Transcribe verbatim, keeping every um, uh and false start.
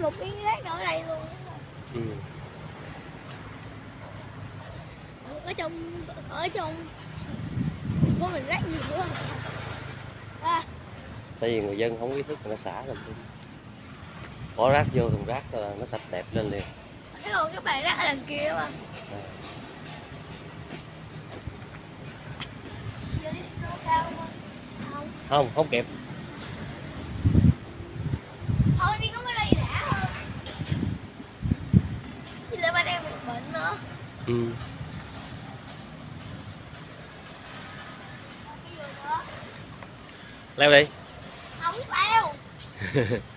một miếng rác nữa ở đây luôn. Ừ. Ở trong ở trong của mình rác nhiều quá. À. Tại vì người dân không ý thức, người ta xả lên bỏ rác vô thùng rác là nó sạch đẹp lên liền. Cái còn cái bàn rác ở đằng kia mà. À. Không. Không, không kịp. Thôi đi có cái đây đã hơn. Chứ lại ba đem một bệnh nữa. Ừ. Leo đi. Không leo.